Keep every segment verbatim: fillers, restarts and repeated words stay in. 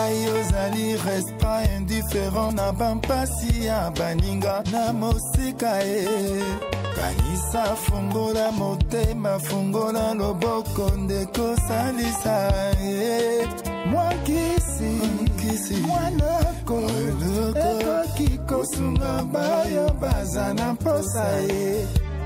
Epai ozali reste pas indifférent na bampasi ya baninga na mosika e. Kanisa fungola motema fungola loboko ndeko salisa e. Mwakisi kisi mwanako eko kiko sunga bayo baza na posa e.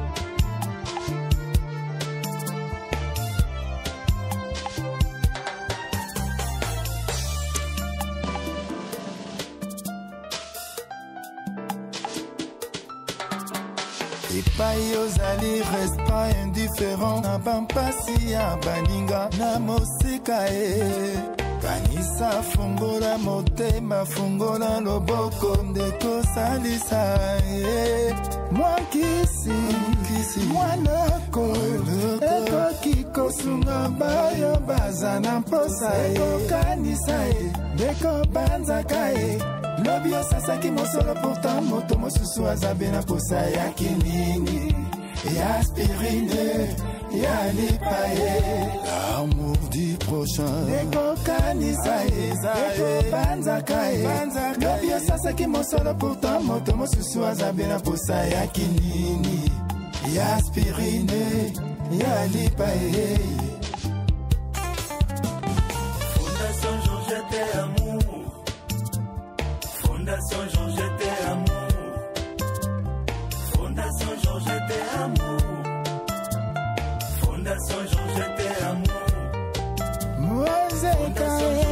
Epai ozali reste pas indifférent na bampasi ya baninga na mosika e. Kanisa fungola motema fungola loboko ndeko salisa e. Mwakisi kisi mwanako eko kiko sunga bayo baza na posa e. Kanisa e ndeko banzaka e. Lobi osasaki mosolo pourtant moto mosusu azabe na posa ya kinini ya aspirine ya lipaye. L'amour du prochain Deko kanisa e Deko banzaka e Lobi osasaki mosolo pourtant moto mosusu azabe na posa ya kinini ya aspirine ya lipaye. Fondation Georgette Amour, Fondation Georgette Amour, Fondation Georgette Amour, Fondation Georgette Amour, Mozeka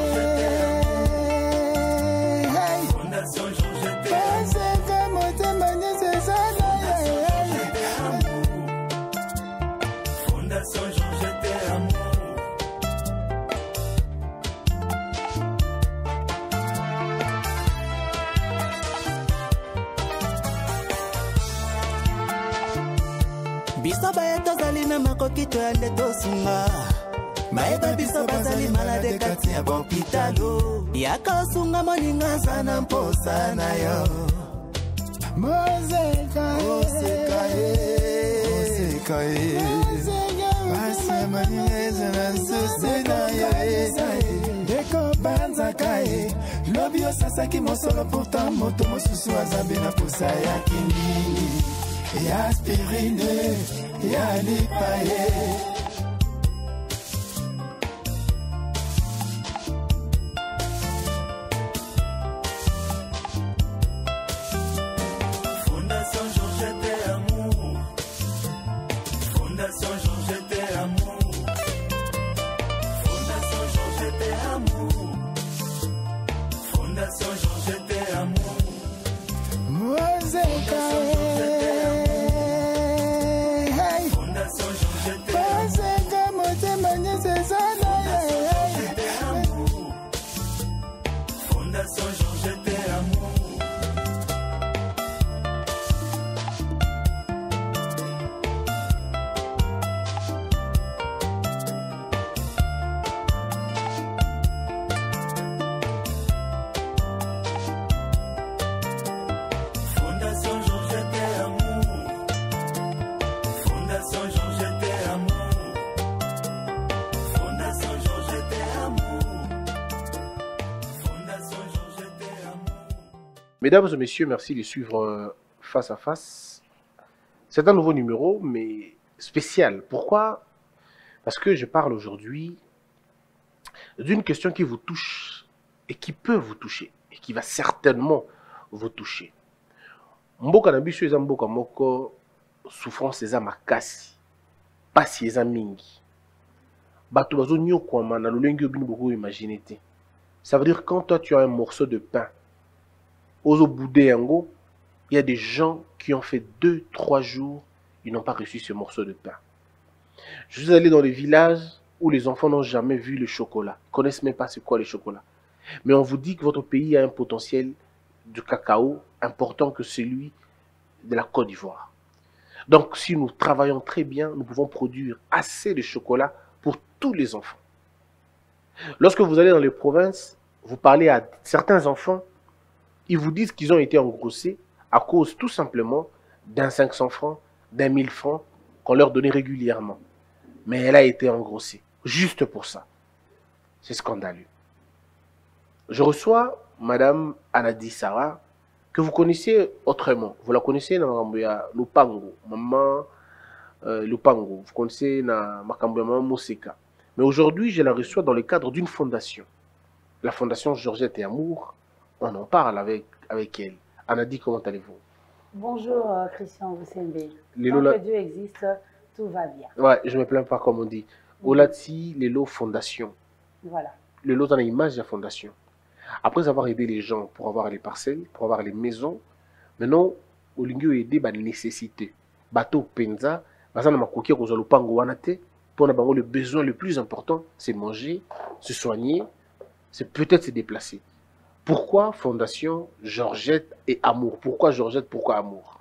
hey Fondation Georgette Mozeka motema nyesezana Amour, Fondation Georgette Amour. Biso bayeto zali na makoki to yande tosunga Maeba biso bazali malade kati ya bopitalo Yaka osunga moninga sana mposa na yo Mozeka Mozeka Mozeka Basi maniweze na sose na yo Deko banzaka e Lobi osasaki mosolo pourtant moto mosusu azabe na posa ya kinini ya aspirine ya lipaye. Fondation Georgette Amour, Fondation Georgette Amour, Fondation Georgette Amour, Fondation Georgette Amour, Mozeka hey Fondation Georgette Mozeka motema nyesezana Amour, Fondation Georgette Amour. Fondation Georgette Amour, Fondation Georgette Amour, Fondation Georgette Amour, Fondation Georgette Amour. Mesdames et messieurs, merci de suivre euh, Face à Face. C'est un nouveau numéro, mais spécial. Pourquoi? Parce que je parle aujourd'hui d'une question qui vous touche et qui peut vous toucher et qui va certainement vous toucher. Mboka na biso eza mboka moko souffrance eza makasi, pasi eza mingi. Bato bazo nyokwama na lolenge obino boko imaginer te. Ça veut dire quand toi tu as un morceau de pain, ozo boudé yango, il y a des gens qui ont fait deux, trois jours, ils n'ont pas reçu ce morceau de pain. Je suis allé dans les villages où les enfants n'ont jamais vu le chocolat, ils ne connaissent même pas c'est quoi le chocolat. Mais on vous dit que votre pays a un potentiel de cacao important que celui de la Côte d'Ivoire. Donc si nous travaillons très bien, nous pouvons produire assez de chocolat pour tous les enfants. Lorsque vous allez dans les provinces, vous parlez à certains enfants, ils vous disent qu'ils ont été engrossés à cause tout simplement d'un cinq cents francs, d'un mille francs qu'on leur donnait régulièrement. Mais elle a été engrossée, juste pour ça. C'est scandaleux. Je reçois Madame Anadi Sarah, que vous connaissez autrement. Vous la connaissez dans Lupango, Maman euh, Lupango. Vous connaissez dans Maman Moseka. Mais aujourd'hui, je la reçois dans le cadre d'une fondation. La fondation Georgette et Amour. On en parle avec, avec elle. Anadi, comment allez-vous? Bonjour euh, Christian Wusembe. Les Tant Lola... que Dieu existe, tout va bien. Ouais, je ne me plains pas comme on dit. Olati, Lelo Fondation. Voilà. Lelo dans l'image de la fondation. Après avoir aidé les gens pour avoir les parcelles, pour avoir les maisons, maintenant, au lieu aider les nécessités. Bateau Penza, bazana makoki ko zalo pango wanate, pour n'avoir le besoin le plus important, c'est manger, se soigner, c'est peut-être se déplacer. Pourquoi Fondation Georgette et Amour? Pourquoi Georgette, pourquoi Amour?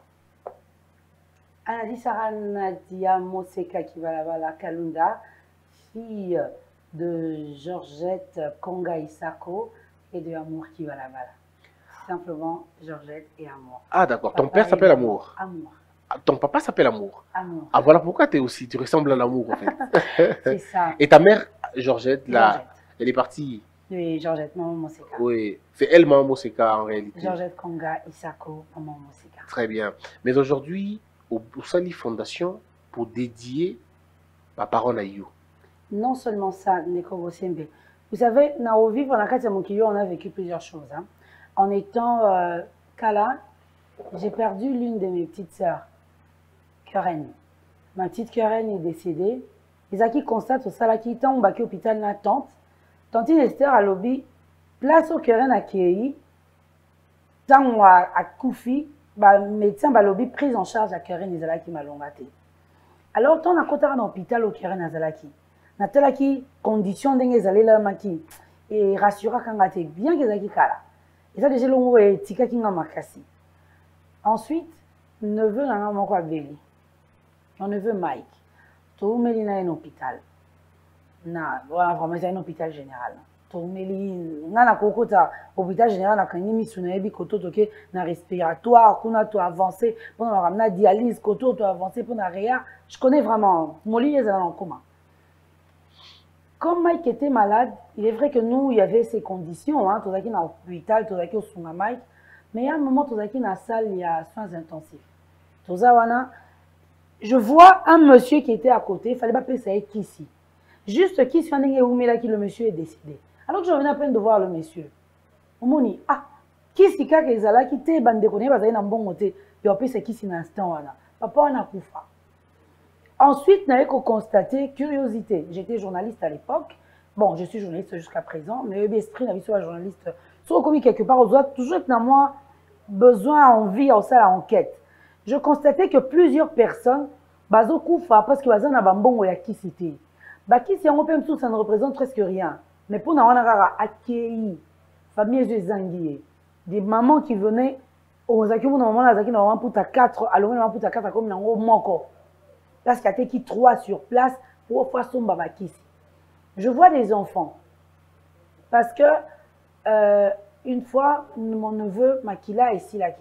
Anadi Sarah Nadia Moseka Kivalabala Kalunda, fille de Georgette Konga Isako et de Amour Kivalabala. Simplement Georgette et Amour. Ah d'accord, ton père s'appelle Amour. Amour. Ton papa s'appelle Amour. Amour. Ah voilà pourquoi tu es aussi, tu ressembles à l'Amour en fait. C'est ça. Et ta mère, Georgette, là, Georgette. elle est partie. Oui, Georgette, maman Moseka. Oui, c'est elle, maman Moseka en réalité. Georgette Konga Isako, maman Moseka. Très bien. Mais aujourd'hui, au Sali Fondation, pour dédier ma parole à you. Non seulement ça, Neko Wusembe. Vous savez, dans au vivre, on a vécu plusieurs choses. Hein. En étant euh, Kala, j'ai perdu l'une de mes petites sœurs, Keren. Ma petite Keren est décédée. Ils qui constatent au salaki tant on baki hôpital na tante. Tante Esther à lobby, place au Keren à Kéi. Tant à Koufi, bah médecin ba lobby prise en charge à Keren Izalaki malongate. Alors tant à kotara dans l'hôpital au Keren Azalaki. Natalaki condition d'engue zalela maki et rassura kangate bien que zaki kala. Et ça déjà longo et tika kinga makasi. Ensuite, neveu nanga moko abeli. Mon neveu Mike. Tout meli na un hôpital. Na, voilà vraiment c'est un hôpital général. Tout meli na na kokota hôpital général na kangi misuna ebi koto toke na respiratoire, kuna to avancer pour na ramener dialyse, koto to avancer pour na réa. Je connais vraiment. Moli les en coma. Comme Mike était malade, il est vrai que nous, il y avait ces conditions, hein, tout ça qui est dans l'hôpital, tout ça qui est au Sunga Mike, mais il y a un moment, tout ça qui est dans la salle, il y a soins intensifs. Tout ça, wana, je vois un monsieur qui était à côté, il fallait pas payer ça avec ici. Juste qui soit là qui le monsieur est décédé. Alors que je venais à peine de voir le monsieur. On m'a dit, ah, qui c'est qui est là, qui était bandé, qu'on est basé dans bon côté, puis après c'est qui c'est l'instant, wana. Papa, on a koufa. Ensuite, je n'avais qu'à constater curiosité. J'étais journaliste à l'époque. Bon, je suis journaliste jusqu'à présent, mais l'esprit n'a pas journaliste. Sur le quelque part, on doit toujours être dans moi besoin, envie, en ça, enquête. Je constatais que plusieurs personnes, bazo koufa, parce que bazo na bambongo ya kisité. Bah qui c'est on peut tout ça ne représente presque rien. Mais pour na wana rara accueilli, famille de zangié, des mamans qui venaient aux akimo na maman na zaki na maman pour ta quatre, alors maman pour ta quatre comme na ngo moko. Parce qu'il y a qui trois sur place pour faire son babakis. Je vois des enfants. Parce que, euh, une fois, mon neveu, Makila, est ici, là.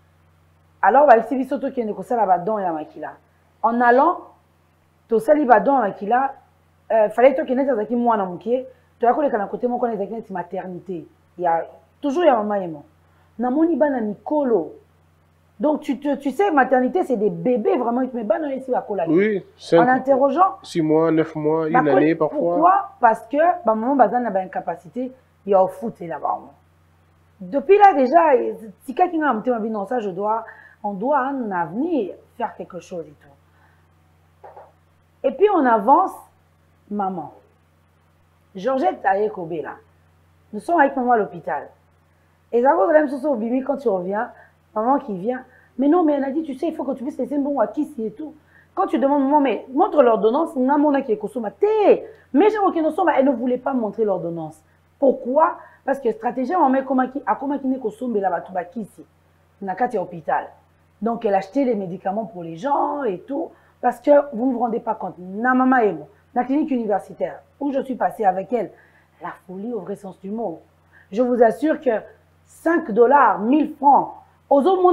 Alors, il s'est dit qu'il y a un badon et Makila. En allant, tout ça, il badon et Makila, il fallait que tu aies un moi dans mon pied. Tu as côté mon connaît une maternité. Il y a toujours un maman et moi. Dans mon ibana Nicolo. Donc, tu, te, tu sais, maternité, c'est des bébés vraiment. Tu mets pas dans les ici à coller. Oui, en interrogeant. six mois, neuf mois, une bah, année parfois. Pourquoi? Parce que, bah, maman, bazan a une incapacité, il y a au foot là-bas. Depuis là, déjà, si quelqu'un a un petit peu non, ça, je dois, on doit en avenir faire quelque chose et tout. Et puis, on avance, maman. Georgette a Kobe là. Nous sommes avec maman à l'hôpital. Et ça cause la même chose au Bibi quand tu reviens. Maman qui vient, mais non, mais elle a dit, tu sais, il faut que tu puisses laisser un bon à qui et tout. Quand tu demandes, maman, mais montre l'ordonnance, n'a mon qui est consommé. Mais j'ai aucune notion, elle ne voulait pas montrer l'ordonnance. Pourquoi? Parce que stratégie, maman, a comment qui n'est consommé là-bas, tout bas qui ici, n'a qu'à hôpital. Donc, elle achetait les médicaments pour les gens et tout, parce que vous ne vous rendez pas compte. Na maman et moi, la clinique universitaire, où je suis passée avec elle, la folie au vrai sens du mot. Je vous assure que cinq dollars, mille francs,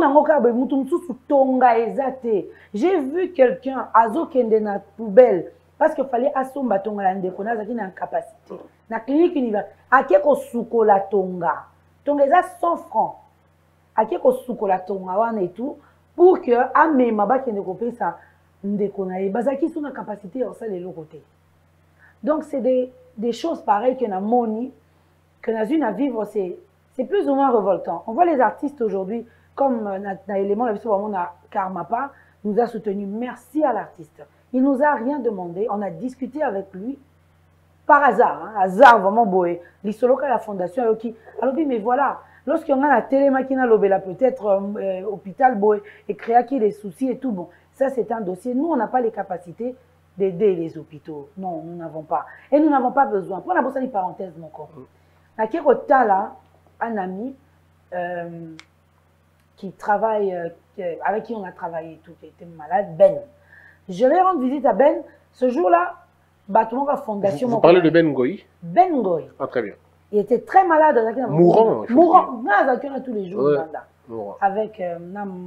j'ai vu quelqu'un, Azo Kende na poubelle, parce qu'il fallait asomba tonga la ndeko nazaki na capacité na clinique universitaire ake ko sukola tonga tonga eza cent francs ake ko sukola tonga wana et tout pour que amema bakende kopesa ndeko na ye bazaki sous na capacité ya ça les côté. Donc c'est des des choses pareilles que na moni que na une à vivre c'est c'est plus ou moins révoltant. On voit les artistes aujourd'hui comme na élément la vie vraiment na Karmapa nous a soutenu. Merci à l'artiste. Il nous a rien demandé. On a discuté avec lui par hasard, hein, hasard vraiment boé. L'Isoloka la fondation alors qui alors mais voilà, lorsqu'on a la télémakina lobela peut-être euh, hôpital boé et créer qui des soucis et tout bon. Ça c'est un dossier. Nous on n'a pas les capacités d'aider les hôpitaux. Non, nous n'avons pas. Et nous n'avons pas besoin. Pour la bosse une parenthèse mon corps. Na Kekota là un ami euh, qui travaille, euh, avec qui on a travaillé tout, qui était malade, Ben. Je vais rendre visite à Ben. Ce jour-là, bâtiment la fondation. Vous, vous parlez de Ben Ngoï? Ben Ngoï. Ah, très bien. Il était très malade. Mourant. Mourant. Non, tous les jours. Ouais. Mourant. Avec euh,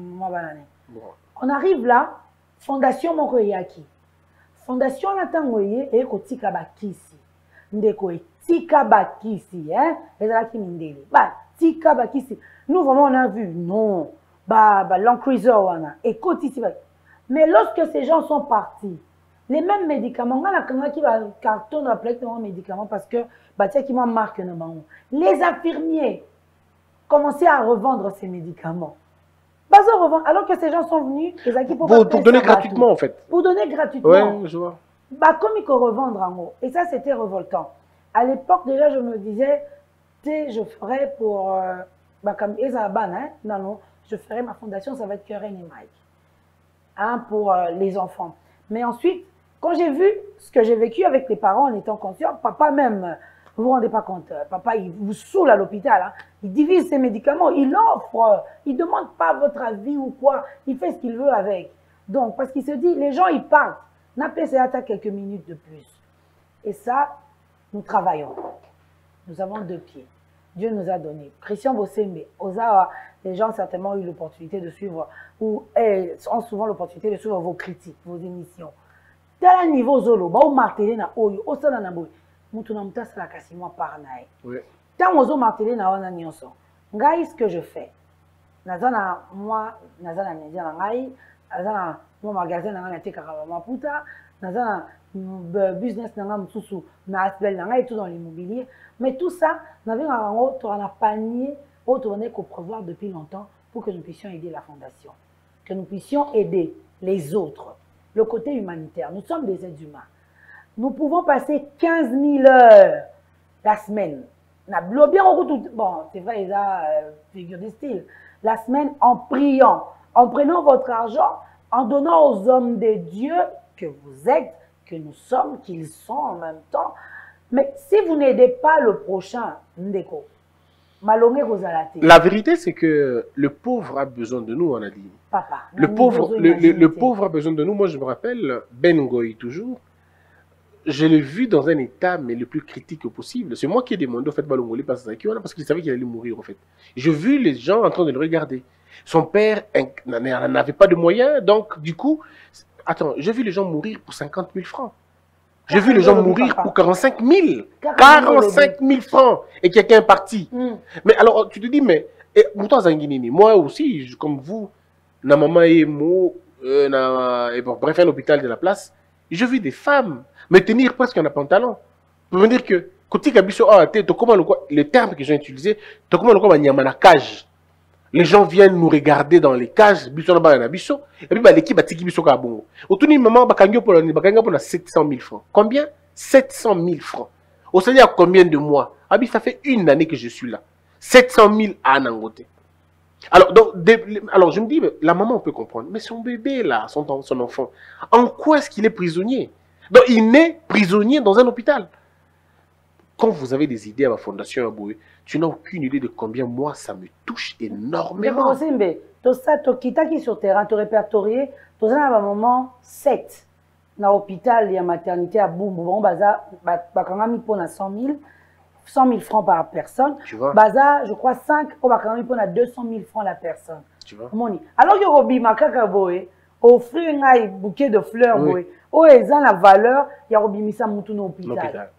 on arrive là, fondation Mokoyaki. Fondation Natangoye et Kotika Bakisi. Ndeko Tika Bakisi, hein? Et là qui m'indélé. Bah, Tika Bakisi. Nous, vraiment, on a vu, non. Bah, bah, l'encruiser, wana. Écoute ici. Mais lorsque ces gens sont partis, les mêmes médicaments, on a quelqu'un qui va carton de plaque de médicaments parce que, bah, tiens, qui m'a marqué, les infirmiers commençaient à revendre ces médicaments. Bah, ça revend. Alors que ces gens sont venus, les acquis pour, pour, pour donner gratuitement, tout. En fait. Pour donner gratuitement. Ouais, je vois. Bah, comme ils peuvent revendre en haut. Et ça, c'était révoltant. À l'époque, déjà, je me disais, tu sais, je ferais pour. Euh, bah, comme Ezaban, hein, non, non, je ferai ma fondation, ça va être Keren et Mike. Hein, pour euh, les enfants. Mais ensuite, quand j'ai vu ce que j'ai vécu avec les parents en étant conscient, papa même, vous vous rendez pas compte, papa, il vous saoule à l'hôpital, hein, il divise ses médicaments, il offre, il demande pas votre avis ou quoi, il fait ce qu'il veut avec. Donc, parce qu'il se dit, les gens, ils partent, n'a pas essayé à quelques minutes de plus. Et ça, nous travaillons. Nous avons deux pieds. Dieu nous a donné. Christian Bossembe, Ozawa, les gens certainement ont eu l'opportunité de suivre, ou eh, ont souvent l'opportunité de suivre vos critiques, vos émissions. Tel niveau zolo, ba ou martelé na oyo, o sala na boy. Mutu na muta sala kasi moi par nae. Oui. Tant ozo martelé na wana nyonso. Ngai ce que je fais. Nazana moi, nazana média na ngai, nazana mon magasin na ngai teka ka maputa, nazana business na ngai mususu na aspect na ngai tout dans l'immobilier. Mais tout ça, nous avons un panier autour qu'on prévoit depuis longtemps pour que nous puissions aider la fondation, que nous puissions aider les autres, le côté humanitaire. Nous sommes des êtres humains. Nous pouvons passer quinze mille heures la semaine. Bon, c'est vrai, il y a euh, figure de style. La semaine en priant, en prenant votre argent, en donnant aux hommes de Dieu que vous êtes, que nous sommes, qu'ils sont en même temps. Mais si vous n'aidez pas le prochain, Ndeko, la vérité, c'est que le pauvre a besoin de nous, on a dit. Papa. Le pauvre, le, le, le pauvre a besoin de nous. Moi, je me rappelle, Ben Ngoï, toujours. Je l'ai vu dans un état, mais le plus critique possible. C'est moi qui ai demandé, au fait, Balongoli parce qu'il savait qu'il allait mourir, en fait. J'ai vu les gens en train de le regarder. Son père n'avait pas de moyens, donc, du coup, attends, j'ai vu les gens mourir pour cinquante mille francs. J'ai vu les gens mourir pour quarante-cinq mille. quarante-cinq mille francs. Et quelqu'un est parti. Mm. Mais alors, tu te dis, mais, et, moi aussi, je, comme vous, na maman et moi, euh, na, et bon, bref, un hôpital de la place, j'ai vu des femmes me tenir presque un pantalon. Pour me dire que, le terme que j'ai utilisé, la cage. Les gens viennent nous regarder dans les cages, et puis l'équipe a tiki biso kabongo. Au tout moment, bakangyo pour la sept cent mille francs. Combien? sept cent mille francs. Au sait à combien de mois? Ah, ça fait une année que je suis là. sept cent mille à Nangote. Alors, donc, de, alors, je me dis, la maman peut comprendre, mais son bébé là, son, son enfant, en quoi est-ce qu'il est prisonnier? Donc, il naît prisonnier dans un hôpital. Quand vous avez des idées à ma fondation Aboué, tu n'as aucune idée de combien moi ça me touche énormément. Tout ça, tu quittes sur terrain, tu répertorié, tu as un moment sept. Dans l'hôpital, il y a maternité à Boumbo, bon, baza, bakangami pour cent mille, cent mille francs par personne. Tu vois. Baza, je crois cinq, au bakangami pour deux cent mille francs la personne. Tu vois. Alors que Robi Makaka Boé, offrir un bouquet de fleurs, oui. oyo eza na valeur ya kobimisa mutu na hôpital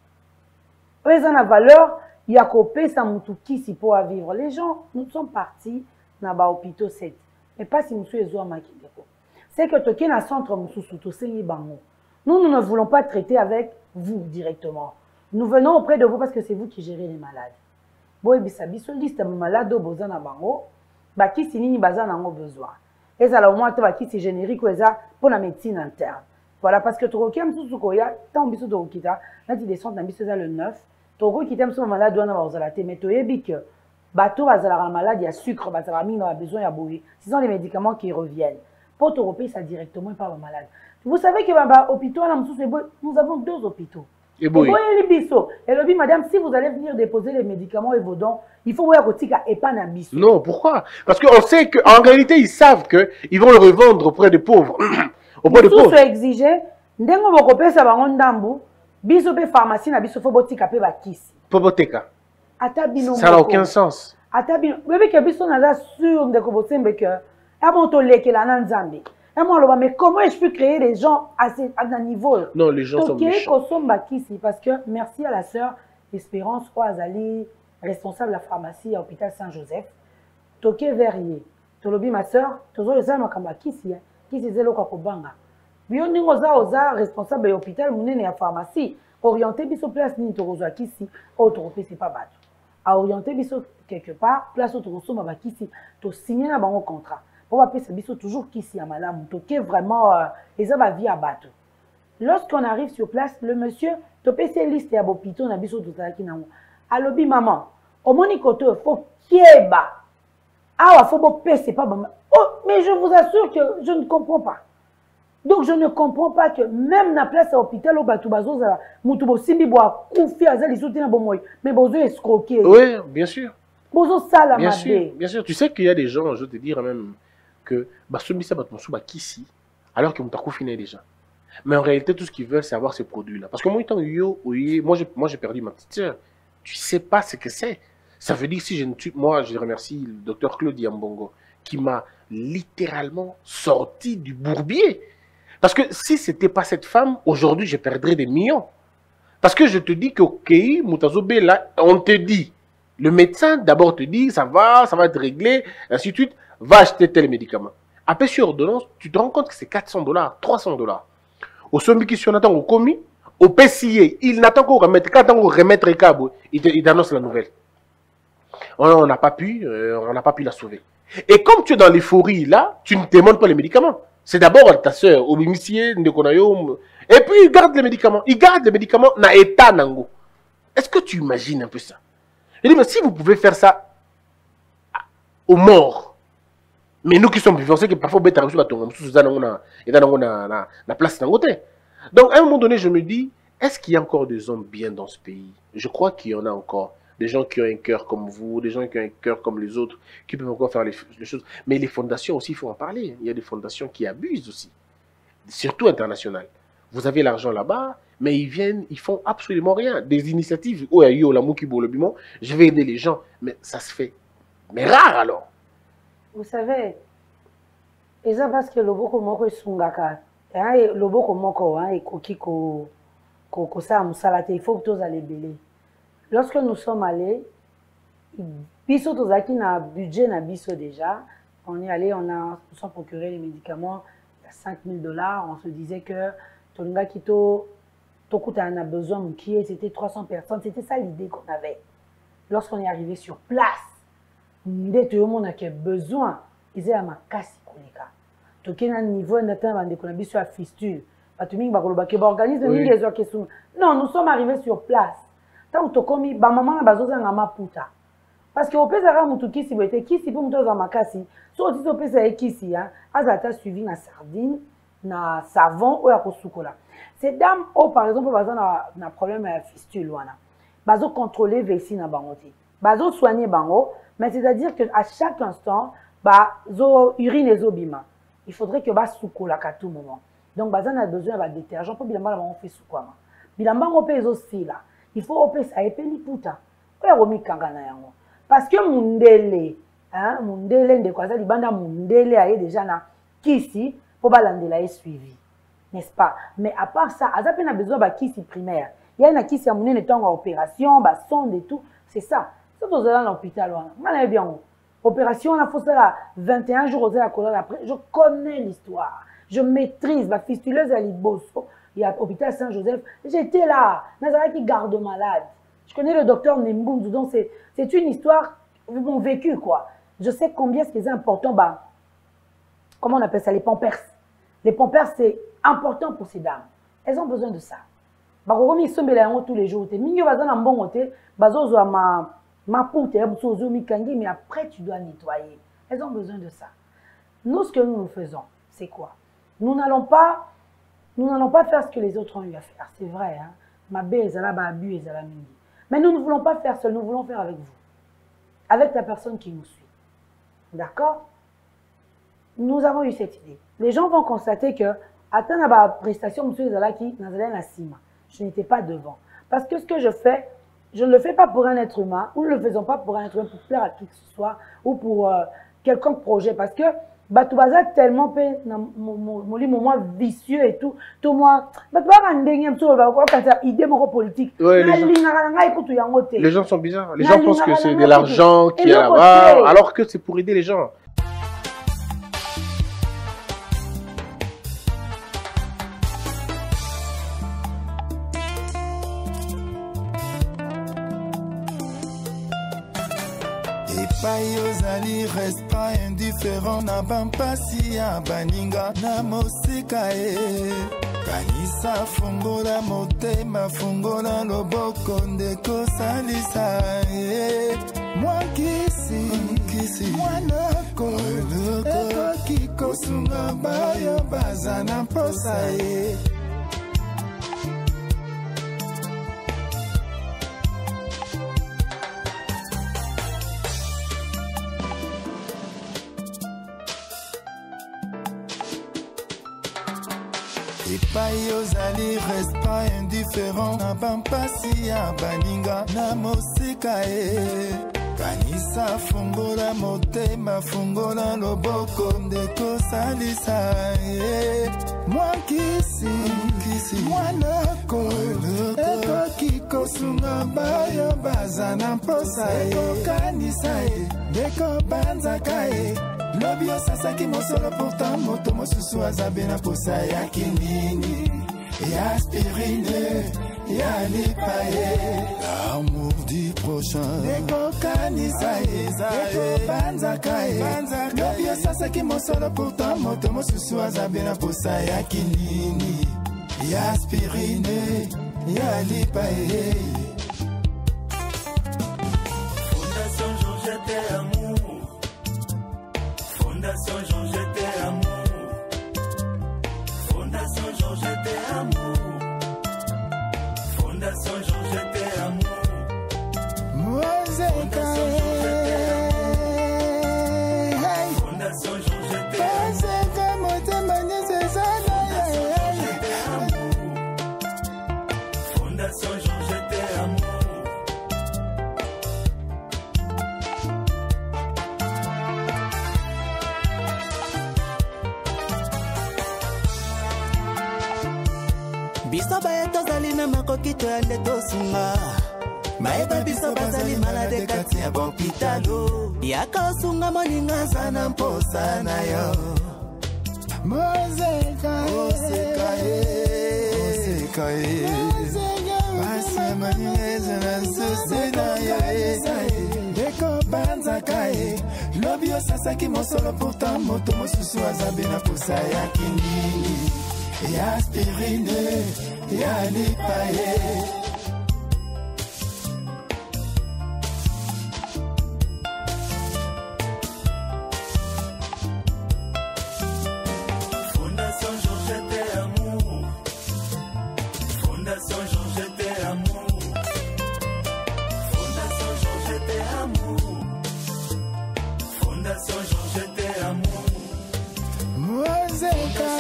oyo eza na valeur ya kopesa mutu kisi mpo avivre. Les gens nous sommes partis na bahôpitaux sept mais pas si mosusu ezwamaki ndeko. C'est que toke na centre mosusu tosengi bango. Nous, nous ne voulons pas traiter avec vous directement. Nous venons auprès de vous parce que c'est vous qui gérez les malades. Boyebisa biso liste malade boza na bango, bakisi nini baza nango besoin. Ezala au moins te bakisi générique eza pour la médecine interne. Voilà parce que tokoki msusu koya tant biso tokita, na ti descente na biso eza le neuf, tokoki kita msusu malade wana bazala te mais toyebi que bato bazala malade ya sucre bazala mingi na besoin ya boye. Ce sont les médicaments qui reviennent. Pour te repayer ça directement par le malade. Vous savez que bah, hôpital, nous avons deux hôpitaux. Et bon, et biso. Et le dit, madame, si vous allez venir déposer les médicaments et vos dons, il faut voir que et pas un biso. Non, pourquoi? Parce qu'on sait qu'en réalité, ils savent qu'ils vont le revendre auprès des pauvres. Auprès des pauvres. Tout exigé, ndengo bokope sa bango ndambu, biso pe pharmacie na biso fo botika pe bakisi. Poboteka. Ata bino. Ça n'a aucun sens. Ata bino. Bébé que biso na sûr de ko bosembe que à mon tollé que la nanzambe. Et moi, mais comment je peux créer des gens à ce niveau? Non, les gens sont méchants. Parce que merci à la sœur Espérance Oazali, responsable de la pharmacie à l'hôpital Saint-Joseph. Toké Verrier. Tolobi ma sœur, toujours les hommes comme Kisi, qui c'est zélo kakobanga. Bion ningoza oza responsable de l'hôpital mounene à pharmacie. Orienté biso place ni torozo Kisi, autre c'est pas battu. À orienter biso quelque part, place autre somme à Kisi, to signer un bon contrat. Pour appeler ce biso toujours qu'ici à madame, toqué vraiment les hommes à vie à battre. Lorsqu'on arrive sur place, le monsieur, tu peux ces listes à bopito na biso tout ça qui n'a pas. Alobi maman, au monikoto faut kieba. Ah, faut pas c'est pas bon. Oh, mais je vous assure que je ne comprends pas. Donc je ne comprends pas que même na place à l'hôpital au batou bazo za mutubo simbi boa koufi azali soutien bon moy, mais bozo escroquer. Oui, bien sûr. Bozo sala bien sûr, bien sûr. Tu sais qu'il y a des gens, je te dire même que Basumisa Batmonsou Bakisi, alors que Moutakou finit déjà. Mais en réalité, tout ce qu'ils veulent, c'est avoir ces produits-là. Parce que moi, moi, j'ai perdu ma petite soeur. Tu sais pas ce que c'est. Ça veut dire si je ne tue. Moi, je remercie le docteur Claude Yambongo qui m'a littéralement sorti du bourbier. Parce que si ce n'était pas cette femme, aujourd'hui, je perdrais des millions. Parce que je te dis qu'au Kei, Moutazobe, là, on te dit, le médecin d'abord te dit, ça va, ça va être réglé, ainsi de suite. Va acheter tel médicament. Après, sur ordonnance, tu te rends compte que c'est quatre cents dollars, trois cents dollars. Au sommet qui on attend au commis, au P C I, il n'attend qu'au remettre, quand on remettre les câbles, il, il annonce la nouvelle. On n'a pas pu, euh, on n'a pas pu la sauver. Et comme tu es dans l'euphorie là, tu ne demandes pas les médicaments. C'est d'abord ta soeur, au bénéficier de Konayo, et puis il garde les médicaments. Il garde les médicaments na état nango. Est-ce que tu imagines un peu ça? Je dis, mais si vous pouvez faire ça aux morts, mais nous qui sommes vivants, c'est que parfois, on a la place d'un côté. Donc, à un moment donné, je me dis, est-ce qu'il y a encore des hommes bien dans ce pays? Je crois qu'il y en a encore. Des gens qui ont un cœur comme vous, des gens qui ont un cœur comme les autres, qui peuvent encore faire les, les choses. Mais les fondations aussi, il faut en parler. Il y a des fondations qui abusent aussi. Surtout internationales. Vous avez l'argent là-bas, mais ils viennent, ils font absolument rien. Des initiatives, oh, je vais aider les gens, mais ça se fait. Mais rare alors. Vous savez, et ça parce que le boko moko sungaka, le boko moko hein et koki ko ko ko ça musalate, il faut que tous allez belé. Lorsque nous sommes allés, biso tozaki na budget na biso déjà, on est allé, on a nous sommes procuré les médicaments à cinq mille dollars, on se disait que tolinga kito tokuta en a besoin mukie, c'était trois cents personnes, c'était ça l'idée qu'on avait. Lorsqu'on est arrivé sur place, dès tout le monde a besoin, ils ont ma casse kolika. Toké na niveau n'atteint bande qu'on a bis sur la fistule. Patuming bakoloba ke organise ni les autres questions. Non, nous sommes arrivés sur place. Tant que tokomi ba maman na bazoza ngama puta. Parce que au pesa mutu kisi boete kisi pour mutu za makasi. So ti to pesa kisi hein, azata suivi na sardine, na savon ou ya kosukola. Ces dames oh par exemple bazo na na problème à fistule wana. Bazo contrôler vessie na bangoti. Bazo soigner bango. Mais c'est-à-dire qu'à chaque instant, bah, zo urine et zo bima. Il faudrait que bah soukola à tout moment. Donc, bah, on a besoin de détergent pour bilamba on fait soukouama. Bilamba on peut aussi là. Il faut opérer ça et peli puta. Oya romi kangana yango. Parce que mundele, hein, mundele de quoi ça libanda mundele aye déjà na kisi pour balandela est suivi. n'est-ce pas? Mais à part ça, Aza a besoin de kisi primaire. Il y a une kisi à mener le temps en opération, bah, sonde et tout. C'est ça. C'est dans l'hôpital. On bien. Opération, on a fait ça vingt et un jours aux colonne après. Je connais l'histoire. Je maîtrise ma fistuleuse à Liboso. Il y a l'hôpital Saint-Joseph. J'étais là. Nazara qui garde malade. Je connais le docteur Nembundu. Donc, c'est une histoire, mon vécu, quoi. Je sais combien c'est important. Bah, comment on appelle ça? Les pampers. Les pampers, c'est important pour ces dames. Elles ont besoin de ça. Bah, tous les jours. Mais après, tu dois nettoyer. Elles ont besoin de ça. Nous, ce que nous nous faisons, c'est quoi? Nous n'allons pas, nous n'allons pas faire ce que les autres ont eu à faire. C'est vrai, hein? Ma belle, elle a bu, elle a midi. Mais nous ne voulons pas faire seul, nous voulons faire avec vous. Avec la personne qui nous suit. D'accord? Nous avons eu cette idée. Les gens vont constater que, atteint la prestation, monsieur Zalaki, je n'étais pas devant. Parce que ce que je fais, je ne le fais pas pour un être humain, ou ne le faisons pas pour un être humain, pour plaire à qui que ce soit, ou pour euh, quelconque projet. Parce que, Batoubaza tellement mon moment vicieux et tout, tout moi, Batoubaza a idée politique. Ouais, les, gens... les gens sont bizarres. Les gens pensent que c'est de l'argent qui est là-bas, alors que c'est pour aider les gens. Ozali reste pas indifférent na bampasi ya baninga na mosika e kanisa fungola motema fungola loboko ndeko salisa e mwakisi kisi mwanako ekoki kosunga bayo baza na mposa e Epai ozali reste pas indifférent na bampasi ya baninga na mosika e kanisa fungola motema fungola loboko ndeko salisa e mwakisi kisi mwanako ekoki kosunga bayo baza na mposa e kanisa e ndeko banzaka e Lobi osasaki mosolo pourtant moto mosusu azabe na posa ya kinini ya aspirine ya lipaye l'amour du prochain Deko kanisa e Deko banzaka e Lobi osasaki mosolo pourtant moto mosusu azabe na posa ya kinini ya aspirine ya lipaye Fondation Georgette Amour Fondation Georgette Amour Fondation Georgette Amour Fondation Georgette Amour Mozeka Fondation Georgette Mozeka motema nyesezana Fondation Georgette Amour Biso bayeto zali na makoki to ande to sunga Maeba biso bazali malade kati ya bopitalo Yaka sunga moninga sana mposa na yo Mozeka Mozeka Mozeka Basi maningeza na susi na yo Deko banzaka e Lobi osasaki mosolo pourtant moto mosusu azabe na posa ya kinini Ya aspirine, ya lipaye Fondation Georgette Amour Fondation Georgette Amour Fondation Georgette Amour Fondation Georgette Amour Mozeka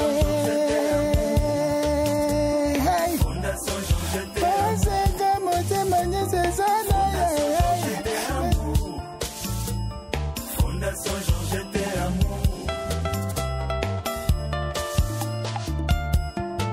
Fondation Georgette Amour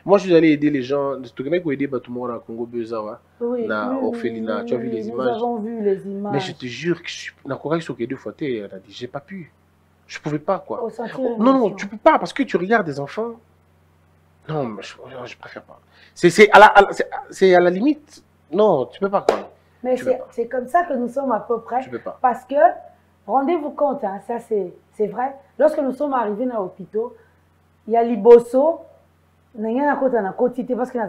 Moi, je suis allé aider les gens. Tu connais qu'on aider tout le monde à Congo Bezawa, Oui, na oui, Orphelinat. oui, Tu as vu oui, les nous images? avons vu les images. Mais je te jure que je suis. Dans quoi sur deux fois, on a dit, j'ai pas pu. Je pouvais pas, quoi. Au sentir Oh, non, non, l'émotion. tu peux pas parce que tu regardes des enfants. Non, mais je, je préfère pas. C'est à, la, à, la- c'est- c'est à la limite. Non, tu peux pas, quand même. Mais Tu peux c'est pas. c'est comme ça que nous sommes à peu près. Tu peux pas. Parce que, rendez-vous compte, hein, ça c'est c'est vrai, lorsque nous sommes arrivés dans l'hôpital, il y a Liboso, parce que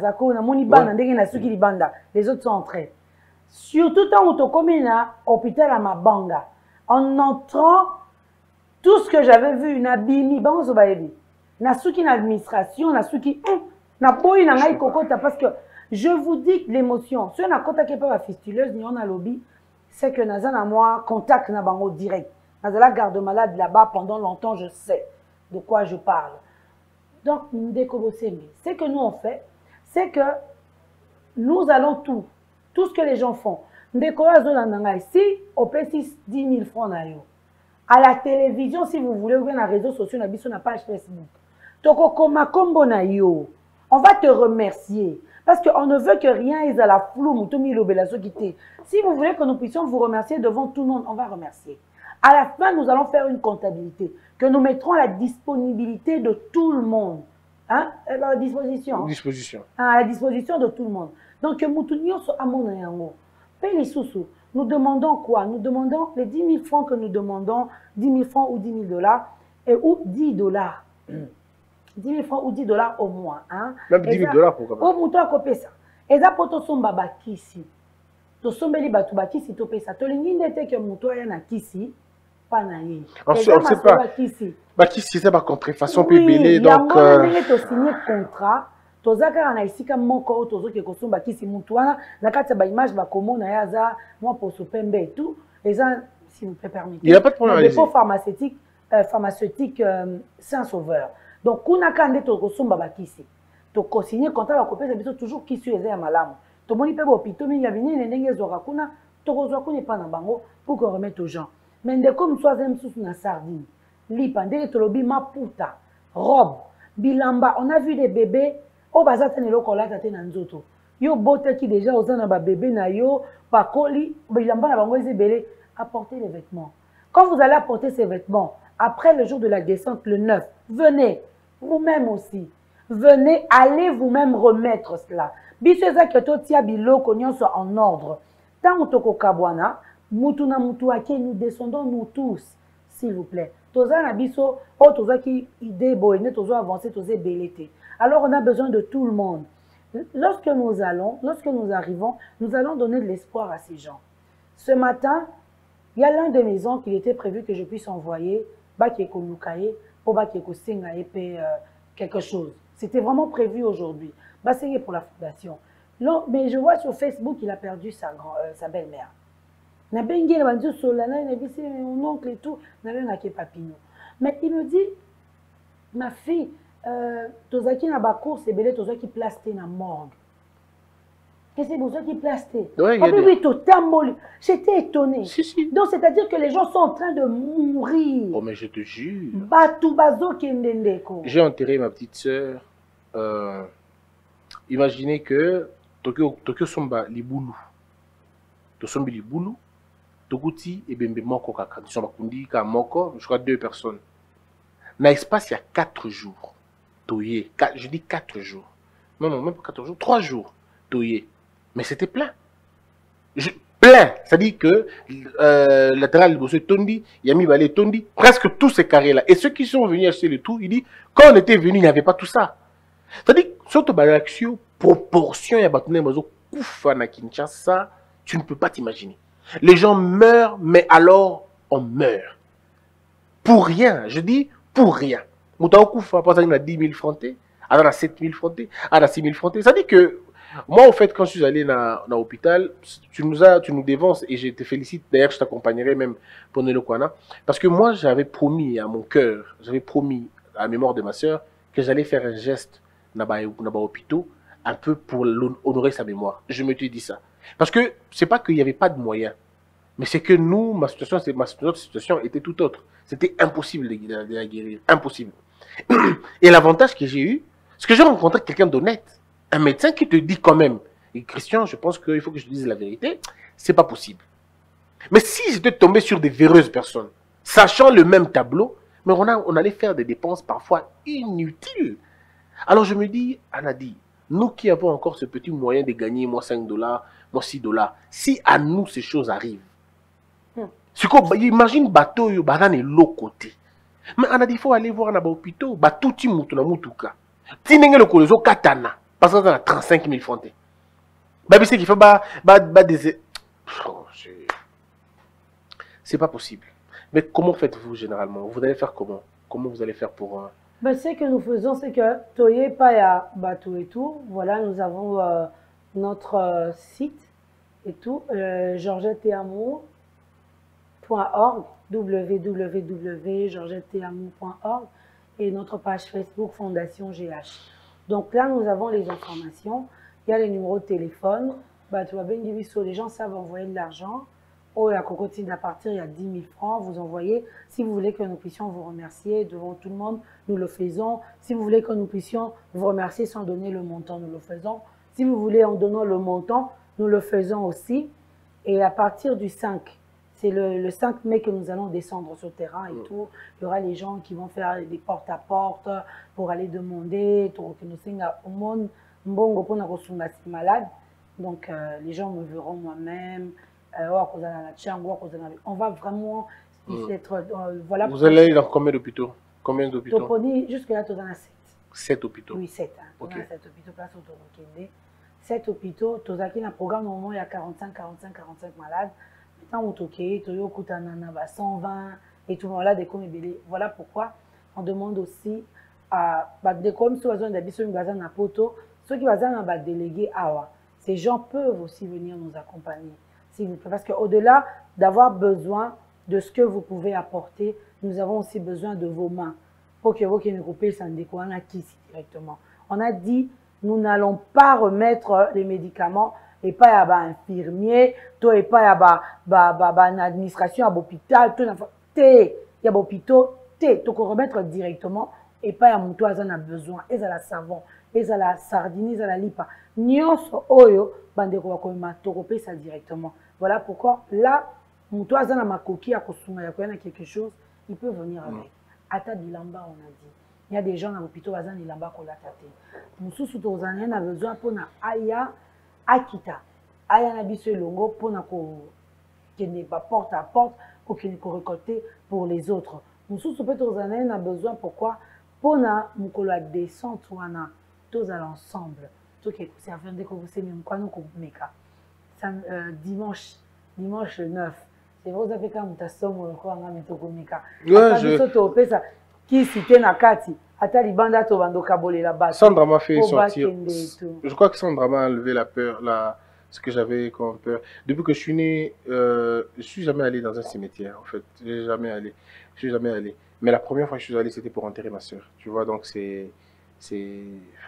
les autres sont entrés. Surtout quand on est commis à l'hôpital à Mabanga, en entrant, tout ce que j'avais vu, na bimi, bon, so baebi, na souki na administration, na souki, na boy na ngai kokota, parce que je vous dis que l'émotion, si on a contacté pas la fistuleuse, ni on a lobby, c'est que nazan à moi, contact na bango direct. Nazala garde malade là-bas pendant longtemps, je sais de quoi je parle. Donc, ce que nous on fait, c'est que nous allons tout, tout ce que les gens font. Si on paie dix mille francs, à la télévision, si vous voulez, ou bien dans les réseaux sociaux, sur la page Facebook, on va te remercier. Parce qu'on ne veut que rien est à la flou. Si vous voulez que nous puissions vous remercier devant tout le monde, on va remercier. À la fin, nous allons faire une comptabilité que nous mettrons à la disponibilité de tout le monde. Hein? À la disposition. Disposition. À la disposition de tout le monde. Donc, nous demandons quoi? Nous demandons les dix mille francs que nous demandons, dix mille francs ou dix mille dollars, et ou dix dollars. dix mille francs ou dix dollars au mois. Hein? Même dix mille dollars pour au mouton à copier ça. Et ça pour ton babakisi. To sombeli batu bakisi to pesa. To lingi ndete ke mouton ya na kisi. Pas na ye. On ne sait pas. Bakisi, c'est pas contrefaçon puis belé. Donc. Il y a un to signé contrat. To zaka na isika moko to zo ke kosomba kisi mouton na kati ba image ba komona ya za moi pour so pembe et tout. Et ça, si vous me permettez. Il n'y a pas de problème. Le dépôt pharmaceutique, euh, pharmaceutique euh, Saint-Sauveur. Donc, kuna kande to kosomba bakisi. To kosigné contrat ba kopesa biso toujours kisi eza ya malamu. To moni pe bo pito mingi ya binene ndenge zoka kuna to kozwa kuna pa na bango pour qu'on remette aux gens. Mais de comme troisième sous na sardine. Lipa ndenge to lobi maputa, robe, bilamba, on a vu des bébés o bazata ne lokola tate na nzoto. Yo bote qui déjà osana ba bébé na yo pakoli bilamba na bango ezebele apportez les vêtements. Quand vous allez apporter ces vêtements après le jour de la descente le neuf, venez vous-même aussi. Venez, allez vous-même remettre cela. Biseza keto tia biloko nyonso en ordre. Tant toko kabwana, mutuna mutuake, nous descendons nous tous, s'il vous plaît. Toza na biso, o toza ki idée boyne, tozo avancer, toza belete. Alors on a besoin de tout le monde. Lorsque nous allons, lorsque nous arrivons, nous allons donner de l'espoir à ces gens. Ce matin, il y a l'un de mes oncles qu'il était prévu que je puisse envoyer Bakeko Lukaye pour Bakeko Sengaye quelque chose. C'était vraiment prévu aujourd'hui. C'est pour la fondation. Non, mais je vois sur Facebook qu'il a perdu sa, grand, euh, sa belle-mère. Mon oncle et tout, mais il me dit, ma fille, Tozaki na bakour, c'est belé, Tozaki plasté na morgue. Qu'est-ce que c'est pour ça qui plasté? Oui, oui, totalement. J'étais étonné. Si, si. Donc, c'est-à-dire que les gens sont en train de mourir. Oh, mais je te jure. J'ai enterré ma petite sœur. Euh, imaginez que Tokyo, Tokyo Somba Liboulou. Tosombi Liboulou. Tokuti et Bembe Moko Kaka. Ils sont Bakundi, Moko, je crois deux personnes. Dans l'espace, il y a quatre jours. Toye. Je dis quatre jours. Non, non, même pas quatre jours. Trois jours. Toye. Mais c'était plein. Je, plein. C'est-à-dire que euh, latéral de Tondi, Yami Balé Tondi, presque tous ces carrés-là. Et ceux qui sont venus acheter le tout, ils disent, quand on était venu, il n'y avait pas tout ça. C'est-à-dire que, surtout dans l'action, proportion, il y a Batouné Mazo, Koufana Kinshasa, tu ne peux pas t'imaginer. Les gens meurent, mais alors, on meurt. Pour rien. Je dis, pour rien. Moutao Koufa, pas à dix mille francs, à sept mille francs, à six mille francs. Ça dit que, moi, au fait, quand je suis allé dans l'hôpital, tu nous as, tu nous dévances et je te félicite. D'ailleurs, je t'accompagnerai même pour Nelo Kwana. Parce que moi, j'avais promis à mon cœur, j'avais promis à la mémoire de ma soeur que j'allais faire un geste dans l'hôpital un peu pour honorer sa mémoire. Je me suis dit ça. Parce que c'est pas qu'il n'y avait pas de moyens. Mais c'est que nous, ma situation, ma situation était tout autre. C'était impossible de la guérir. Impossible. Et l'avantage que j'ai eu, Parce que j'ai rencontré quelqu'un d'honnête, un médecin qui te dit quand même, et Christian, je pense qu'il faut que je te dise la vérité, c'est pas possible. Mais si j'étais tombé sur des véreuses personnes, sachant le même tableau, mais on, a, on allait faire des dépenses parfois inutiles. Alors je me dis, Anadi, nous qui avons encore ce petit moyen de gagner, moi cinq dollars, moi six dollars, si à nous ces choses arrivent, hmm. imagine bateau, yo banane l'autre côté. Mais Anadi, il faut aller voir dans l'hôpital, bateau ti mutu na mutuka. Tinenge le kolezo katana, parce qu'on a trente-cinq mille francs. Babi c'est qu'il faut ba ba ba des. Oh, c'est pas possible. Mais comment faites-vous généralement? Vous allez faire comment? Comment vous allez faire pour... Euh... Ben, ce que nous faisons, c'est que Toye Paya Bateau et tout, voilà, nous avons euh, notre euh, site et tout, euh, georgette et amour point org, w w w point georgette et amour point org et notre page Facebook Fondation G H. Donc là, nous avons les informations, il y a les numéros de téléphone, bah, tu vois bien, les gens savent envoyer de l'argent. Oh, à Cocotine, à partir, il y a dix mille francs, vous envoyez. Si vous voulez que nous puissions vous remercier devant tout le monde, nous le faisons. Si vous voulez que nous puissions vous remercier sans donner le montant, nous le faisons. Si vous voulez en donnant le montant, nous le faisons aussi. Et à partir du cinq, c'est le, le cinq mai que nous allons descendre sur le terrain et tout. Il y aura les gens qui vont faire des porte-à-porte pour aller demander, que nous sommes au monde, malade. Donc, euh, les gens me verront moi-même. On va vraiment mmh. être... Euh, voilà. Vous allez aller dans combien d'hôpitaux? Combien d'hôpitaux? Jusque-là, tu en as sept. sept hôpitaux? Oui, sept. Hein. Okay. sept hôpitaux, place au Toronto. sept hôpitaux. Tu as un programme, normalement, il y a quarante-cinq, quarante-cinq, quarante-cinq malades. Maintenant, tu as cent vingt et tout le monde là, des comme voilà pourquoi on demande aussi à des comme ceux qui ont un poto, ceux qui ont délégué à ces gens peuvent aussi venir nous accompagner. Parce qu'au-delà d'avoir besoin de ce que vous pouvez apporter, nous avons aussi besoin de vos mains pour que vous ne coupez sans découvrir directement. On a dit, nous n'allons pas remettre les médicaments et pas à un infirmier, toi et pas à une administration, à l'hôpital, il y a l'hôpital, tu peux remettre directement et pas à mon toit, on a besoin, et à la savon, et à la sardine, et à la lipa. Nyonso oyo, bandeko bakoma tokopé ça directement. Voilà pourquoi là, mon toit a ma coquille à Kosunga, il y a quelque chose, il peut venir avec. Ata bilamba, on a dit. Il y a des gens dans l'hôpital qui ont bilamba qu'on l'a tâté. Mon sous-sous on a besoin pour na aya akita. Aya na biso longo pour na ko qui n'est pas porte à porte pour qu'il ne récolter pour les autres. Mon sous-sous on a besoin pourquoi pour na mukolo a descente ou ana tous à l'ensemble. Tout qui est serveur de commencer même quoi nous meka. Dimanche dimanche neuf. C'est vous avez quand tu as somme quoi nga metoko meka. Ouais, je ça qui cité na kati. Ata libanda to bando kabole la base. Sandra m'a fait sortir. Je crois que Sandra m'a enlevé la peur la ce que j'avais comme peur. Depuis que je suis né, euh, je suis jamais allé dans un cimetière en fait. Je suis jamais allé. Je suis jamais allé. Mais la première fois que je suis allé, c'était pour enterrer ma soeur. Tu vois, donc c'est c'est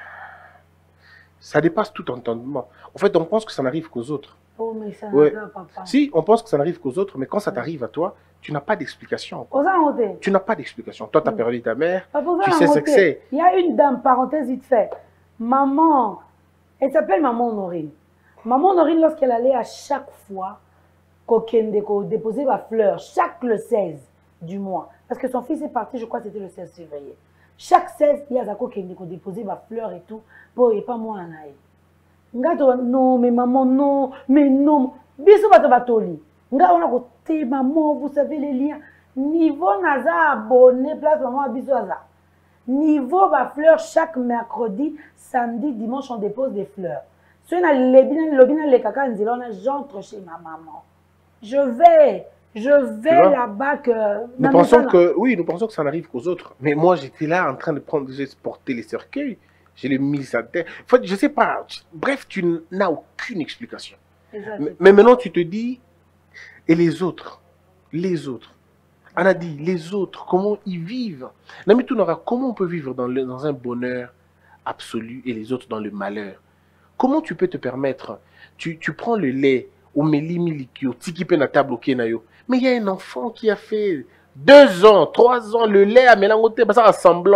ça dépasse tout entendement. En fait, on pense que ça n'arrive qu'aux autres. Oh, mais ça ouais. n'arrive pas, papa. Si, on pense que ça n'arrive qu'aux autres, mais quand ça t'arrive à toi, tu n'as pas d'explication. Tu n'as pas d'explication. Toi, tu as perdu ta mère, tu sais ce que c'est. Il y a une dame, parenthèse vite fait. Maman, elle s'appelle Maman Honorine. Maman Honorine, lorsqu'elle allait à chaque fois déposer ma fleur, chaque le seize du mois, parce que son fils est parti, je crois que c'était le seize février. Chaque seize, il y a Zako qui a déposé ma fleur et tout, pour et pas moi en aïe. Non, mais maman, non, mais non. Bisous, Batobatoli. Nga on a côté maman, vous savez les liens. Niveau Naza abonné, place maman, bisous Naza. Niveau ma fleur, chaque mercredi, samedi, dimanche, on dépose des fleurs. Si on a les caca, j'entre chez ma maman. Je vais. Je vais là-bas que... Nous pensons que, oui, nous pensons que ça n'arrive qu'aux autres. Mais moi, j'étais là en train de prendre, de porter les cercueils. Je l'ai mis à terre. En fait, je sais pas. Bref, tu n'as aucune explication. Mais, mais maintenant, tu te dis, et les autres, les autres. On a dit, les autres, comment ils vivent. Nami Tounara, comment on peut vivre dans, le, dans un bonheur absolu et les autres dans le malheur? Comment tu peux te permettre? Tu, tu prends le lait, au Meli Tiki pe na table au Kenayo. Mais il y a un enfant qui a fait deux ans, trois ans, le lait à mélangoté, ça semblant.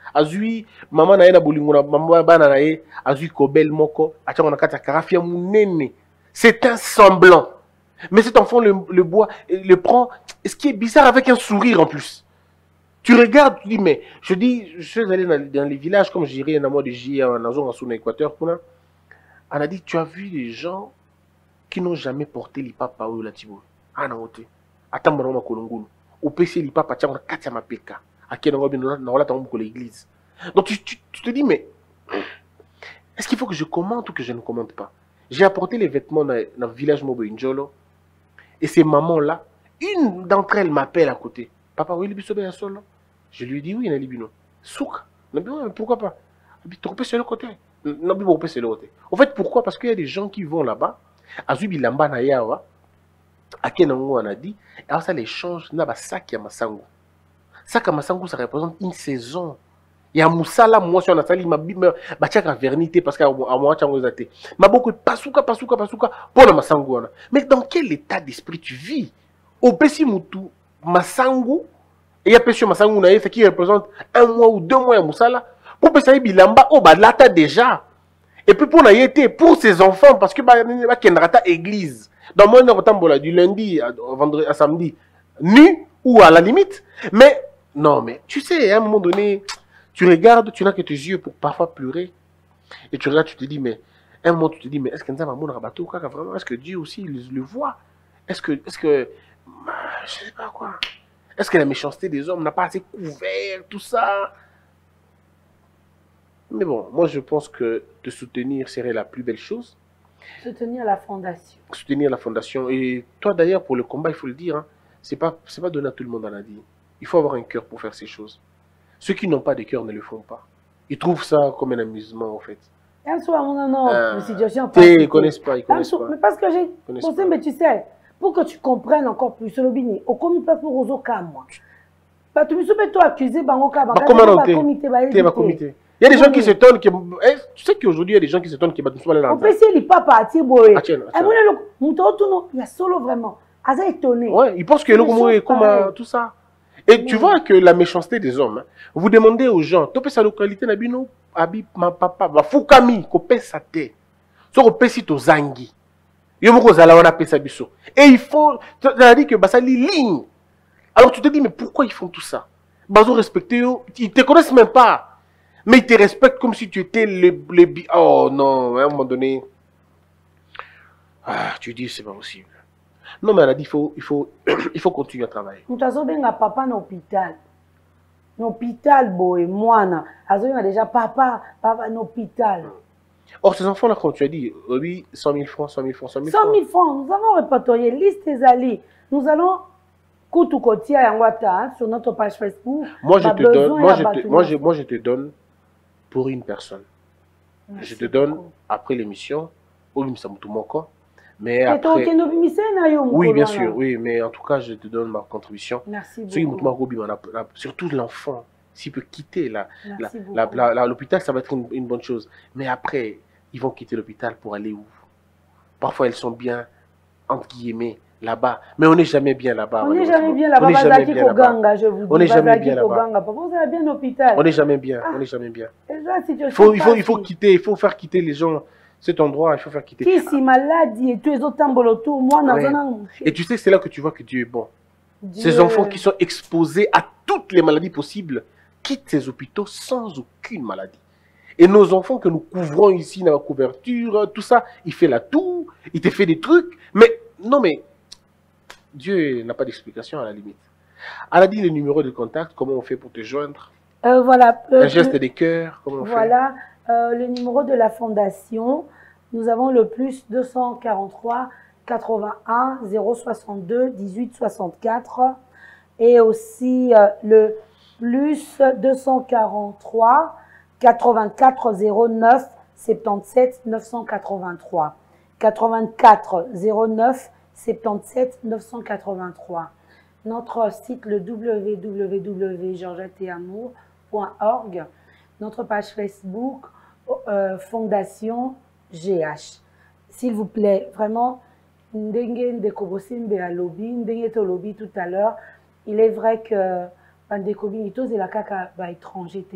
azui maman na ye na bolingo na maman bana na ye azui kobel moko atango na kati ya karafia munene. C'est un semblant. Mais cet enfant le, le boit, le prend, ce qui est bizarre avec un sourire en plus. Tu regardes, tu dis, mais je dis, je suis allé dans, dans les villages, comme j'irai dans moi de J en Azon, en Équateur, on a dit, tu as vu des gens qui n'ont jamais porté l'ipapa ou la tibo. Ah non, tu attends, moi, ma kolongulu. Au P C, l'ipapa, tu as quatre ma P K. À qui on a l'église. Donc tu, tu, tu te dis, mais est-ce qu'il faut que je commente ou que je ne commente pas? J'ai apporté les vêtements dans, dans le village Mobo Injolo. Et ces mamans-là, une d'entre elles m'appelle à côté. Papa, oui, il est solo. Je lui dis oui, il est libino. Souk. Pourquoi pas? Tu peux sur le côté. Non, tu peux sur le côté. En fait, pourquoi? Parce qu'il y a des gens qui vont là-bas. Azubi Lamba na yawa. À qui on a dit. Alors ça les change. N'a pas sac ya masango. Sac à masango, ça représente une saison. Il y a Moussala, moi, si on a sali, ma bime, bachaka vernité, parce qu'à moi, tu as osé. Ma beaucoup de pasuka, pasuka, pasuka, pour le masango. Mais dans quel état d'esprit tu vis? Au Pessi Moutou, masango, et il y a Pessi Masango, ce qui représente un mois ou deux mois à Moussala, pour Pessi Bilamba, oh, bah, là, déjà. Et puis pour été pour ses enfants, parce que, bah, il y a une église. Dans mon temps, du lundi à, vendredi, à samedi, nu, ou à la limite. Mais, non, mais, tu sais, à un moment donné, tu regardes, tu n'as que tes yeux pour parfois pleurer. Et tu regardes, tu te dis, mais, un moment, tu te dis, mais est-ce que nous avons un bateau, vraiment? Est-ce que Dieu aussi le, le voit? Est-ce que, est-ce que, je sais pas quoi. Est-ce que la méchanceté des hommes n'a pas assez couvert tout ça? Mais bon, moi je pense que te soutenir serait la plus belle chose. Soutenir la fondation. Soutenir la fondation. Et toi d'ailleurs, pour le combat, il faut le dire, hein, c'est pas, c'est pas donné à tout le monde à la vie. Il faut avoir un cœur pour faire ces choses. Ceux qui n'ont pas de cœur ne le font pas. Ils trouvent ça comme un amusement, en fait. Un soir, non, non, euh, situation. Ils ne connaissent pas, ils connaissent pas. Mais parce que j'ai pensé, mais tu sais, pour que tu comprennes encore plus, le bini, au comité pas pour aux cas, moi. Pas tu me souviens toi accuser bango ka bango. Comment on comité, comité. Il y a des gens qui s'étonnent que tu sais qu'aujourd'hui il y a des gens qui s'étonnent que battu pas là. On peut essayer les papa à boy. Il y a solo vraiment. Asa étonné. Ouais, ils pensent que le comme tout ça. Et tu vois que la méchanceté des hommes, vous demandez aux gens, tu peux sa localité nabino abi ma papa va fukami ko pesa te. So ko pesi to zangi. Yo moko zala wana pesa biso. Et il faut ça dit que basali ligne. Alors tu te dis mais pourquoi ils font tout ça? Bazo respecter ils te connaissent même pas. Mais ils te respectent comme si tu étais le le oh non, à un moment donné ah, tu dis c'est pas possible. Non, mais elle a dit il faut, il faut, il faut continuer à travailler. Nous avons bien papa dans l'hôpital. Dans l'hôpital, boy, moi, nous avons déjà papa, papa dans l'hôpital. Or, ces enfants-là, quand tu as dit, oui, cent mille francs, cent mille francs, cent mille francs. cent mille francs, nous avons répertorié liste des alliés. Nous allons Koutou Kotia Yangwata sur notre page Facebook. Moi, je te donne, moi, je te, moi, je, moi, je te donne pour une personne. Merci je te donne, beaucoup. Après l'émission, au Moko. Mais après... Oui, bien sûr, oui, mais en tout cas, je te donne ma contribution. Merci beaucoup. Surtout l'enfant, s'il peut quitter l'hôpital, ça va être une, une bonne chose. Mais après, ils vont quitter l'hôpital pour aller où? Parfois, elles sont bien, entre guillemets, là-bas. Mais on n'est jamais bien là-bas. On n'est jamais bien là-bas. On n'est jamais bien là-bas. Je vous dis, on n'est jamais bien là-bas. Vous allez bien l'hôpital. On n'est jamais bien. On n'est jamais bien. Il faut, il faut, il faut quitter, il faut faire quitter les gens. Cet endroit, il faut faire quitter. Qui si maladie et tous les autres tambolotours, moi, dans un... Et tu sais, c'est là que tu vois que Dieu est bon. Dieu... Ces enfants qui sont exposés à toutes les maladies possibles quittent ces hôpitaux sans aucune maladie. Et nos enfants que nous couvrons ici dans la couverture, tout ça, il fait la toux, il te fait des trucs. Mais non, mais Dieu n'a pas d'explication à la limite. Elle a dit le numéro de contact, comment on fait pour te joindre? euh, Voilà. Euh, Un geste des cœurs, comment on voilà. fait Voilà. Euh, le numéro de la fondation, nous avons le plus deux cent quarante-trois quatre-vingt-un zéro soixante-deux dix-huit soixante-quatre et aussi euh, le plus deux cent quarante-trois quatre-vingt-quatre zéro neuf soixante-dix-sept neuf cent quatre-vingt-trois quatre-vingt-quatre zéro neuf soixante-dix-sept neuf cent quatre-vingt-trois. Notre site le w w w point georgette et amour point org, notre page Facebook Euh, Fondation G H. S'il vous plaît, vraiment, ndenge ndekobosimbe à lobby, ndenge to lobby tout à l'heure, il est vrai que bandekobi ito c'est la kaka ba étranger.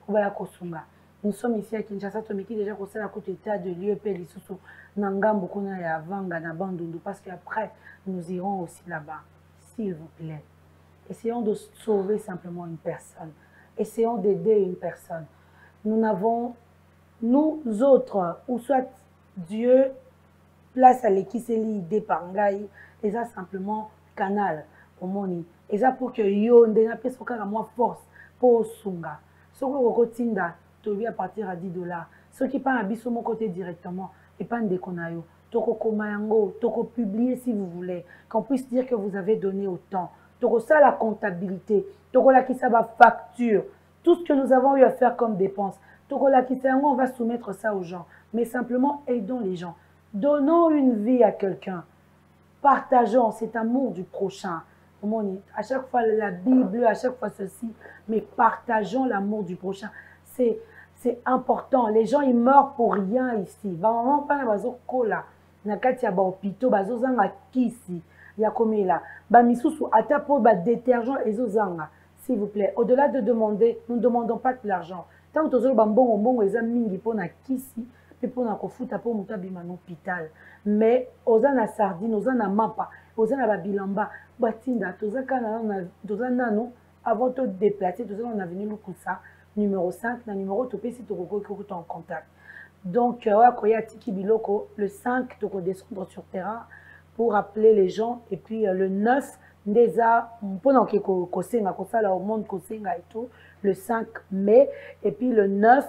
Obaya Kosunga. Nous sommes ici à Kinshasa, Tomiki déjà qu'on sait la côte état de l'U E P, les sous Nangambo, qu'on a à Vanga, na Bandundu, parce qu'après, nous irons aussi là-bas. S'il vous plaît. Essayons de sauver simplement une personne. Essayons d'aider une personne. Nous n'avons, nous autres, ou soit Dieu place à l'équiseli idée par Ngaï, et ça simplement canal au moni. Et ça pour que yo n'a pas ce moi force pour sunga. Ce que tinda à partir à dix dollars. Ceux qui parlent à mon côté directement, et pas de konayo. Toko komayango, toko publier si vous voulez, qu'on puisse dire que vous avez donné autant. Toko ça la comptabilité, toko la qui ça va facture, tout ce que nous avons eu à faire comme dépenses. Toko la qui ça on va soumettre ça aux gens, mais simplement aidons les gens. Donnons une vie à quelqu'un. Partageons cet amour du prochain. À chaque fois la Bible, à chaque fois ceci, mais partageons l'amour du prochain. C'est C'est important. Les gens, ils meurent pour rien ici. Vraiment, pas na bazo kola. Na kati ya ba hôpitaux, bazo zanga kisi. Ya komi là. Ba misusu ata po ba détergent ezo zanga. S'il vous plaît, au-delà de demander, nous ne demandons pas de l'argent. Tant que tozo ba mbongo mbongo eza mingi po na kisi, pe po na kofuta po muta bima na hôpital. Mais oza na sardine, oza na mapa, oza na ba bilamba, batinda toza kana na toza nano avant de déplacer, toza on a venu le ça. Numéro cinq, na numéro topé si tu es en contact. Donc, le cinq, tu peux descendre sur terrain pour appeler les gens. Et puis le neuf, déjà, pendant que au monde et tout, le cinq mai. Et puis le neuf,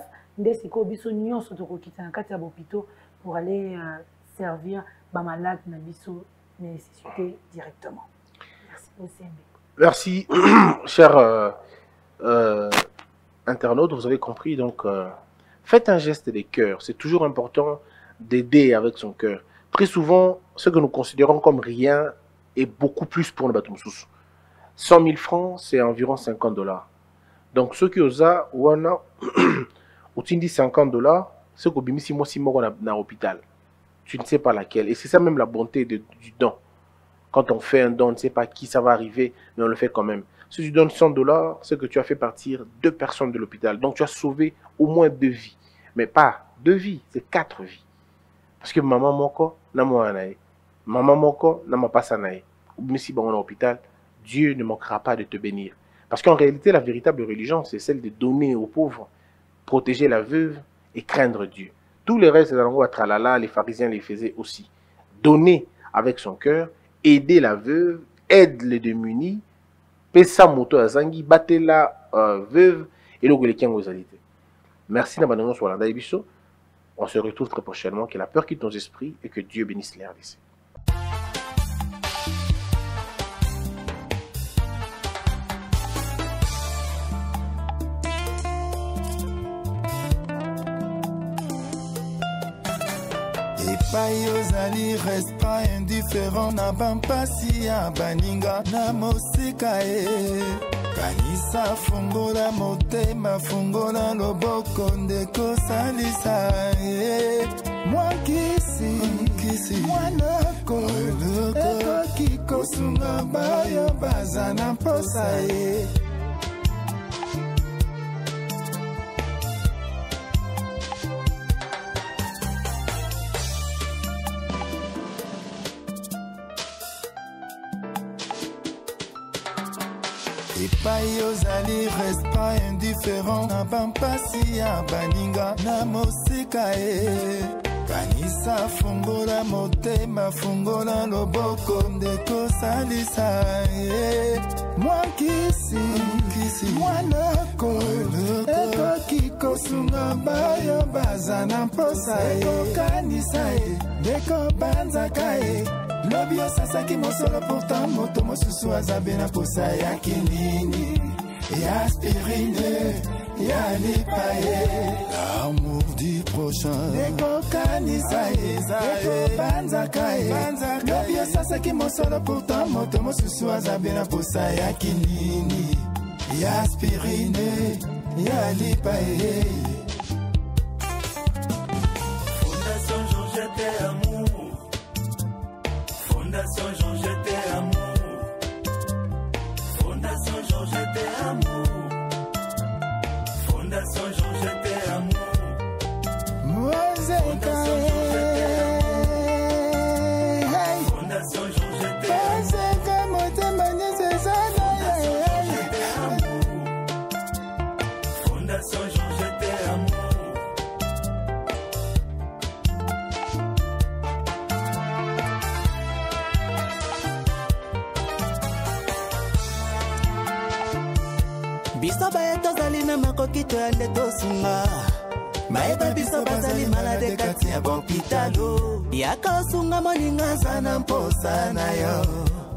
pour aller euh, servir les malades qui nécessité directement. Merci. Merci, cher. Euh, euh, internautes, vous avez compris, donc euh, faites un geste des cœurs. C'est toujours important d'aider avec son cœur. Très souvent, ce que nous considérons comme rien est beaucoup plus pour le Batumsous. cent mille francs, c'est environ cinquante dollars. Donc, ceux qui osent, ou on a, ou tu dis cinquante dollars, c'est qu'au bimisi moi si moi dans l'hôpital. Tu ne sais pas laquelle. Et c'est ça même la bonté de, du don. Quand on fait un don, on ne sait pas qui ça va arriver, mais on le fait quand même. Si tu donnes cent dollars, c'est que tu as fait partir deux personnes de l'hôpital. Donc tu as sauvé au moins deux vies. Mais pas deux vies, c'est quatre vies. Parce que maman moko, n'a moi anaï. Maman moko, n'a ma pas sanaï. Même si bon, on est à l'hôpital, Dieu ne manquera pas de te bénir. Parce qu'en réalité, la véritable religion, c'est celle de donner aux pauvres, protéger la veuve et craindre Dieu. Tous les restes, les pharisiens les faisaient aussi. Donner avec son cœur, aider la veuve, aide les démunis, pesa moto azangi, batte la euh, veuve et le quelqu'un aux alités. Merci d'abonner sur la Daïbiso. On se retrouve très prochainement. Que la peur quitte nos esprits et que Dieu bénisse les R D C. Epai ozali reste pas indifférent na bampasi ya baninga na mosika e kanisa fungola motema fungola loboko ndeko salisa e mwakisi kisi mwanako ekoki kosunga bayo baza na mposa e Epai ozali reste pas indifférent na bampasi ya baninga na mosika e kanisa fungola motema fungola loboko ndeko salisa e mwakisi kisi mwanako ekoki kosunga bayo baza na mposa e kanisa e ndeko banzaka e lobi osasaki mosolo pourtant moto mosusu azabe na posa ya kinini ya aspirine ya lipaye l'amour du prochain ekokanisa e ekobanzaka e lobi osasaki mosolo pourtant moto mosusu azabe na posa ya kinini ya aspirine ya lipaye Fondation Georgette Amour Fondation Georgette Amour Fondation Georgette Amour Fondation Biso baye tozali na makoki toyande tosunga Maeba biso bazali malade kati ya bopitalo Yaka osunga moninga zana mposa na yo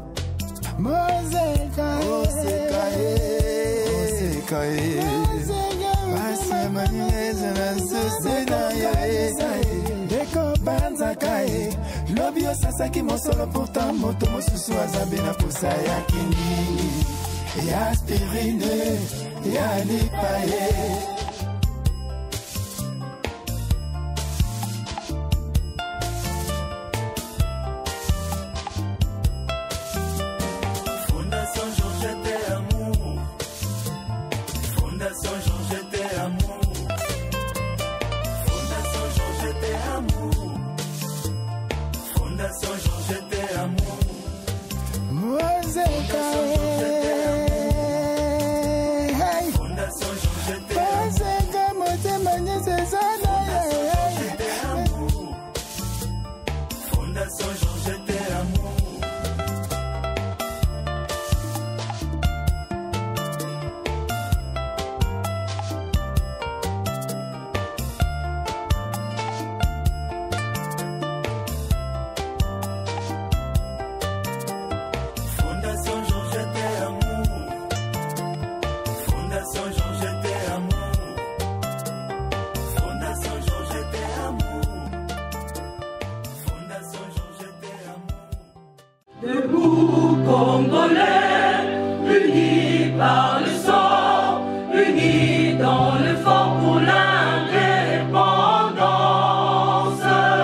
Mozeka Mozeka Mozeka Masi maningeza na susi na yo Deko banza kae Lobi yo sasaki mosolo pourtant moto mosusu azabe na posa ya kingi Ya aspirine, ya lipaye Fondation Georgette Amour Fondation Georgette Amour Fondation Georgette Amour Fondation Georgette Amour Mozeka Debout Congolais, unis par le sang, unis dans le fort pour l'indépendance.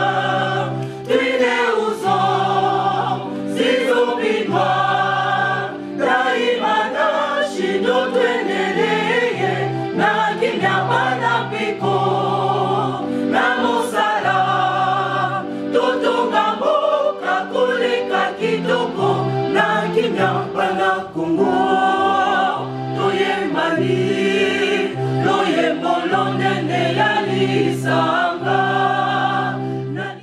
Tués aux hommes, si obinois, Daimana, Shido, Tweneleye, Nakinya, Panapiko, Namosala, Totongambo, Kakulika, Kitoko, Nakinya, Panakungo, Toye Mali, Loye Molonene, Yalisa.